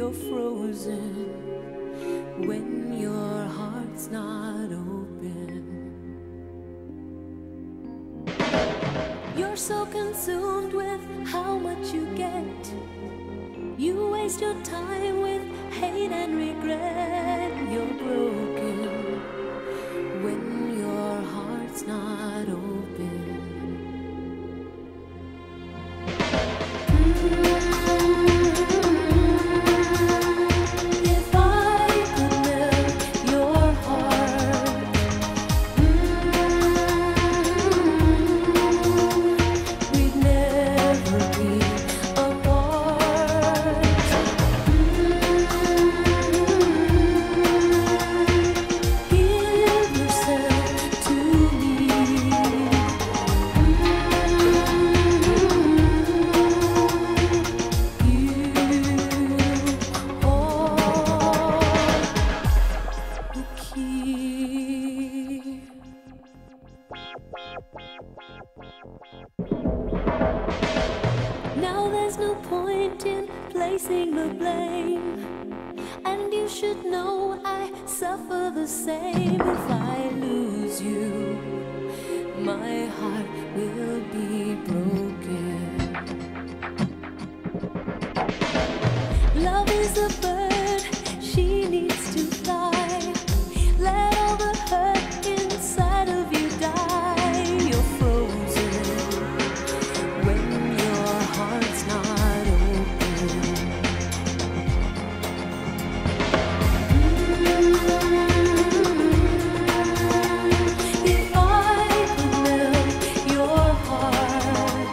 You're frozen when your heart's not open. You're so consumed with how much you get. You waste your time with hate and regret. You're broken when your heart's not open. If I could melt your heart, we'd never be apart. Give yourself to me. Now there's no point in placing the blame, and you should know I suffer the same. If I lose you, my heart will be broken. Love is a bird, she needs to fly. Let all the hurt inside of you die. You're frozen when your heart's not open. If I could melt your heart,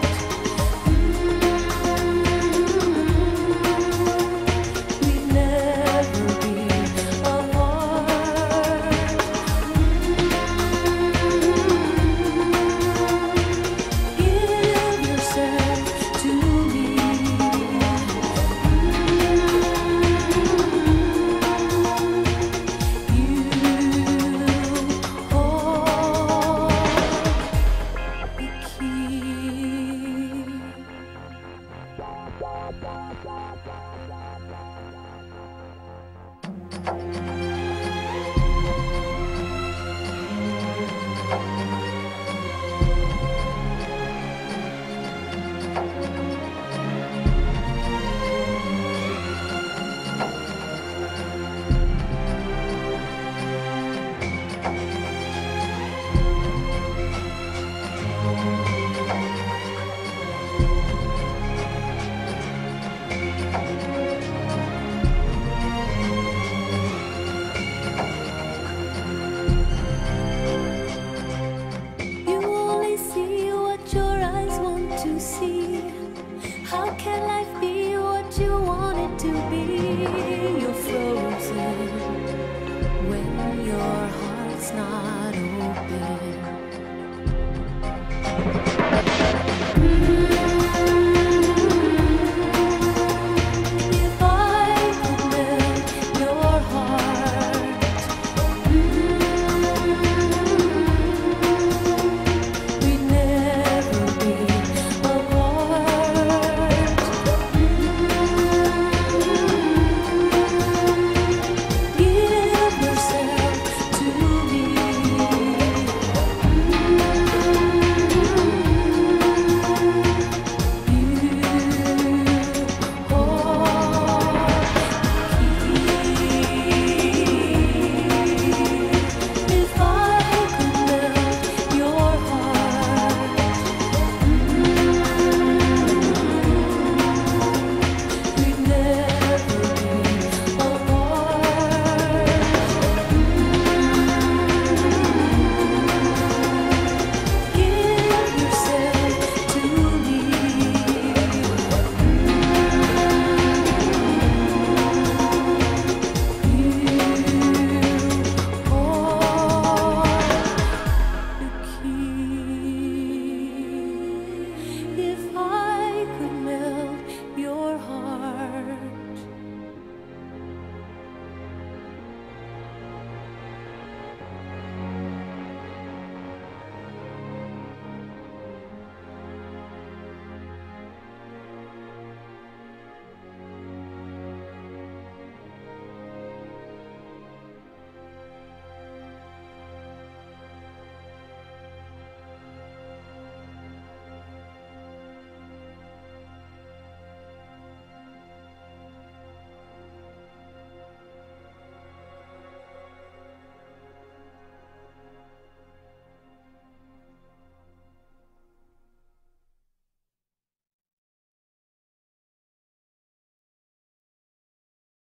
we'd never be apart. Give yourself to me. You hold the key. You only see what your eyes want to see. How can life be what you want it to be? You're frozen when your heart's not open.